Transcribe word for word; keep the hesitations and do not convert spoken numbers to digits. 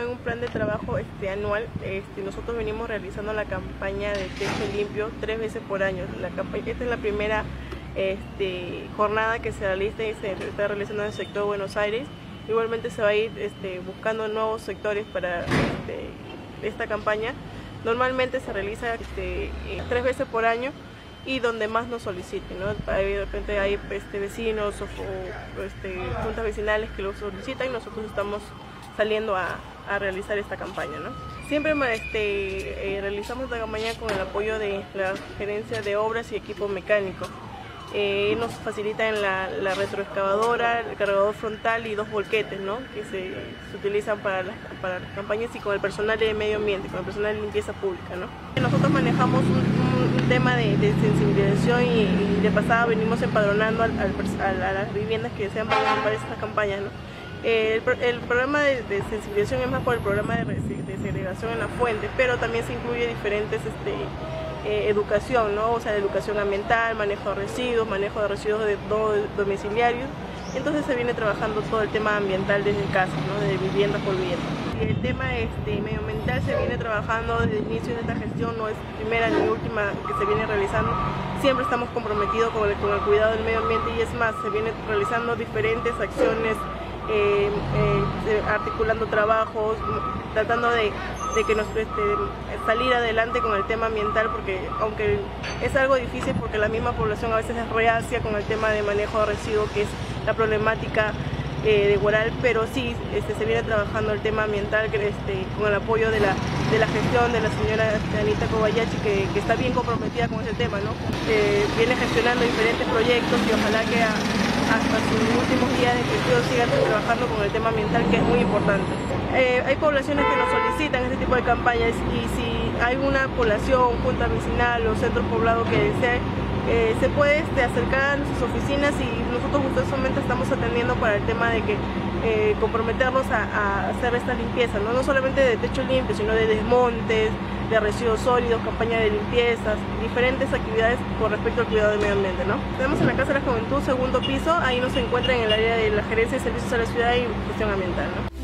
en un plan de trabajo este, anual. Este, nosotros venimos realizando la campaña de Techo Limpio tres veces por año. La campaña, esta es la primera este, jornada que se realiza y se está realizando en el sector de Buenos Aires. Igualmente se va a ir este, buscando nuevos sectores para este, esta campaña. Normalmente se realiza este, tres veces por año y donde más nos soliciten, ¿no? De repente hay este, vecinos o, o este, juntas vecinales que lo solicitan y nosotros estamos saliendo a, a realizar esta campaña, ¿no? Siempre este, eh, realizamos la campaña con el apoyo de la Gerencia de Obras y Equipo Mecánico. Eh, nos facilitan la, la retroexcavadora, el cargador frontal y dos volquetes, ¿no? Que se, se utilizan para las, para las campañas y con el personal de medio ambiente, con el personal de limpieza pública, ¿no? Nosotros manejamos un, un tema de, de sensibilización y, y de pasada venimos empadronando al, al, a las viviendas que desean participar en estas campañas, ¿no? Eh, el, el programa de, de sensibilización es más por el programa de, de segregación en las fuentes, pero también se incluye diferentes este, Eh, educación, ¿no? O sea, educación ambiental, manejo de residuos, manejo de residuos de, de domiciliarios. Entonces se viene trabajando todo el tema ambiental desde casa, ¿no? Desde vivienda por vivienda. Y el tema este, medioambiental se viene trabajando desde el inicio de esta gestión, no es primera ni última que se viene realizando. Siempre estamos comprometidos con el, con el cuidado del medio ambiente y es más, se viene realizando diferentes acciones, eh, eh, articulando trabajos, tratando de, de que nos este, salir adelante con el tema ambiental, porque aunque es algo difícil porque la misma población a veces es reacia con el tema de manejo de residuos, que es la problemática eh, de Huaral, pero sí este, se viene trabajando el tema ambiental que, este, con el apoyo de la, de la gestión de la señora Anita Kobayashi, que, que está bien comprometida con ese tema, ¿no? Eh, viene gestionando diferentes proyectos y ojalá que a, hasta sus últimos días de gestión sigan trabajando con el tema ambiental, que es muy importante. Eh, hay poblaciones que nos solicitan este tipo de campañas y si hay una población, junta vecinal o centro poblado que desee, eh, se puede este, acercar a nuestras oficinas y nosotros gustosamente estamos atendiendo para el tema de que eh, comprometernos a, a hacer esta limpieza, ¿no? No solamente de techo limpio, sino de desmontes, de residuos sólidos, campaña de limpiezas, diferentes actividades con respecto al cuidado del medio ambiente, ¿no? Tenemos en la Casa de la Juventud, segundo piso, ahí nos encuentra en el área de la Gerencia de Servicios a la Ciudad y Gestión Ambiental, ¿no?